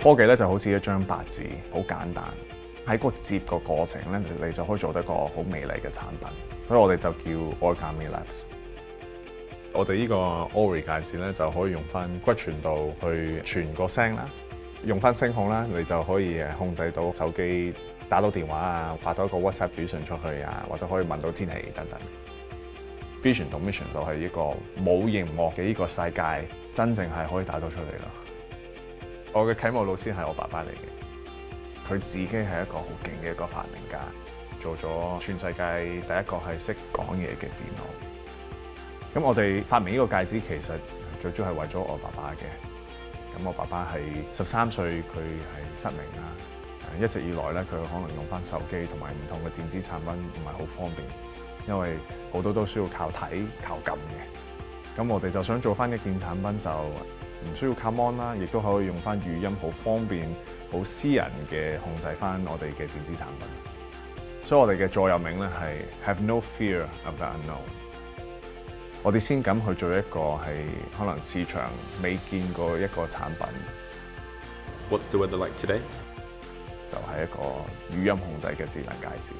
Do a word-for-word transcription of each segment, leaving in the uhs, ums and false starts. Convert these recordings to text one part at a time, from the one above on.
科技咧就好似一張白紙，好簡單。喺個摺個過程咧，你就可以做得個好美麗嘅產品。所以我哋就叫 Origami Labs。我哋呢個 Ori 戒指咧就可以用翻骨傳導去傳個聲啦，用翻聲控啦，你就可以誒控制到手機打到電話啊，發到一個 WhatsApp 短信出去啊，或者可以問到天氣等等。Vision 同 Mission 就係一個冇螢幕嘅呢個世界，真正係可以打到出嚟咯。我嘅啟蒙老師係我爸爸嚟嘅，佢自己係一個好勁嘅一個發明家，做咗全世界第一個係識講嘢嘅電腦。咁我哋發明呢個戒指其實最主要係為咗我爸爸嘅。咁我爸爸係十三歲，佢係失明啦。一直以來咧，佢可能用翻手機同埋唔同嘅電子產品唔係好方便，因為好多都需要靠睇、靠撳嘅。咁我哋就想做翻一件產品，就唔需要靠 mon 啦，亦都可以用翻語音，好方便、好私人嘅控制翻我哋嘅電子產品。所以我哋嘅座右銘咧係 Have no fear of the unknown。我哋先敢去做一個係可能市場未見過一個產品。 What's the weather like today？ 就係一個語音控制嘅智能戒指。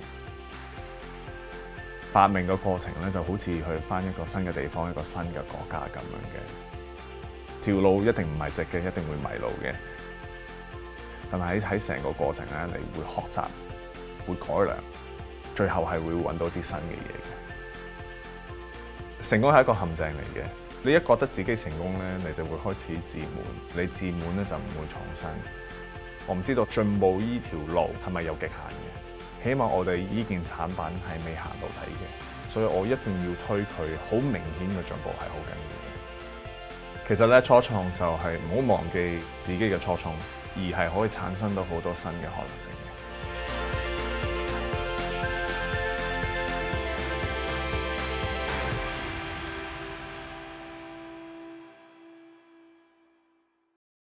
發明嘅過程咧，就好似去返一個新嘅地方、一個新嘅國家咁樣嘅。條路一定唔係直嘅，一定會迷路嘅。但係喺喺成個過程咧，你會學習、會改良，最後係會揾到啲新嘅嘢嘅。成功係一個陷阱嚟嘅。你一覺得自己成功咧，你就會開始自滿。你自滿咧就唔會創新。我唔知道進步依條路係咪有極限嘅，起碼我哋依件產品係未行到底嘅，所以我一定要推佢，好明顯嘅進步係好緊要嘅。其實咧，初創就係唔好忘記自己嘅初衷，而係可以產生到好多新嘅可能性嘅。